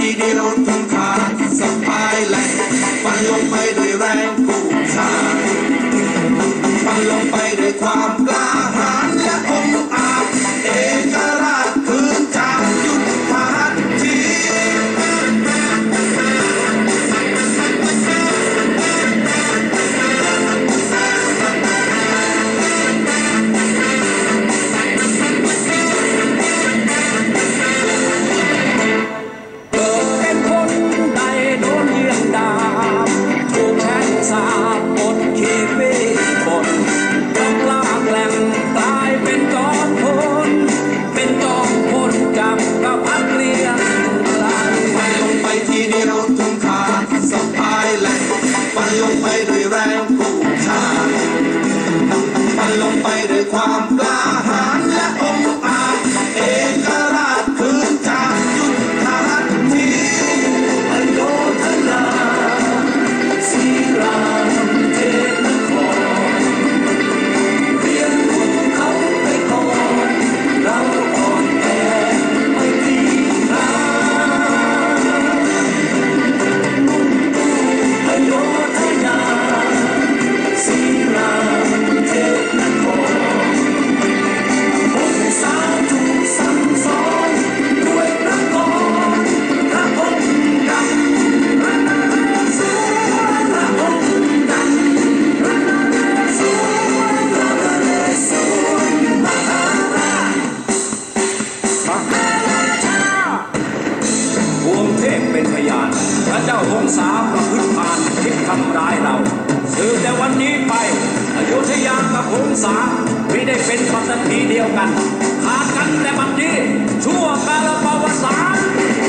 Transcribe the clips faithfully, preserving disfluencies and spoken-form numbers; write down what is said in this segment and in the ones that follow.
ทีเดียวถึงขาดสะพายแหลกฟันลงไปด้วยแรงกู้ชาติฟันลงไปด้วยความกล้าหาญและองอาจเอกราชคืนจากยุทธหัตถีลงไปด้วยแรงกู้ชาติมันลงไปด้วยความกล้าหาญและองอาจเอกราชคืนจากยุทธหัตถีอโยธนาศรีรามเทพนครเรียนรู้เขาไปก่อนเราอ่อนแอไม่ดีนะอโยธนาศรีรามเทพนครองค์สาธุสั่งสอนด้วยพระกรพระองค์ดำสวยพระองค์ดำสวยพระนเรศวรมหาราชมหาราชาดวงเทพเป็นพยานพระเจ้าองค์สาประพฤติพานคิดทำร้ายเราสืบแต่วันนี้ไปอยุธยากับองค์สาไม่ได้เป็นปัตตภีเดียวกันขาดกันแต่บัดนี้ชั่วกาลประวัติศาสตร์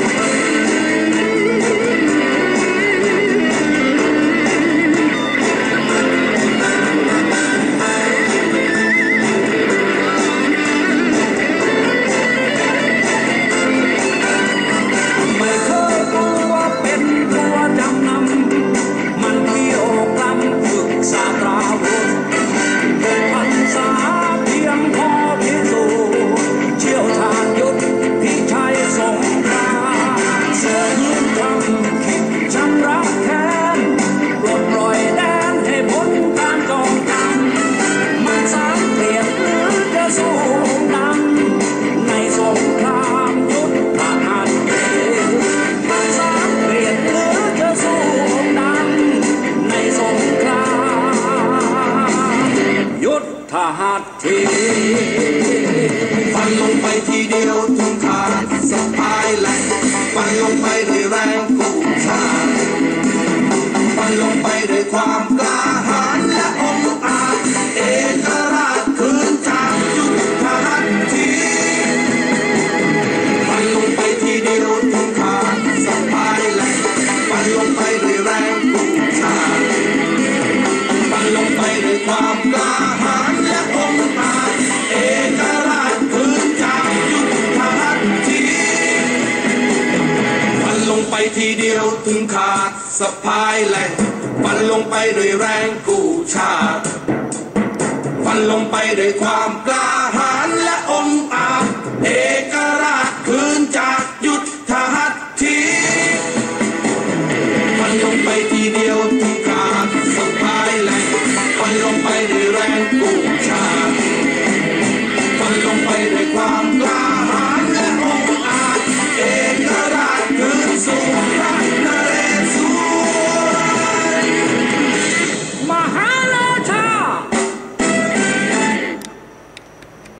ไม่เคยรู้ว่าเป็นตัวจำนำมันเที่ยวกล้ำฝึกสาตราวุธพันษาเพียงพอพิสูจน์เชี่ยวชาญยุทธพิชัยสงครามเสือยืนทำคิดชำระแค้นปลดปล่อยแดนให้พ้นการจองจำมันสามเปลี่ยนหรือจะสู้ดังในสงครามยุทธหัตถีมันสามเปลี่ยนหรือจะสู้ดังในสงครามยุทธหัตถีฟันลงไปทีเดียวถึงขาดสะพายแหลกฟันลงไปด้วยแรงกู้ชาติฟันลงไปด้วยความกล้าหาญและองอาจเอกราชคืนจากยุทธหัตถีฟันลงไปทีเดียวถึงขาดสะพายแหลกฟันลงไปด้วยแรงกู้ชาติฟันลงไปด้วยความกล้าหาญและองอาจเอกราชคืนจากยุทธหัตถีฟันลงไปทีเดียวถึงขาดสะพายแหลกฟันลงไปด้วยแรงกู้ชาติฟันลงไปด้วยความกล้าหาญและองอาจเอก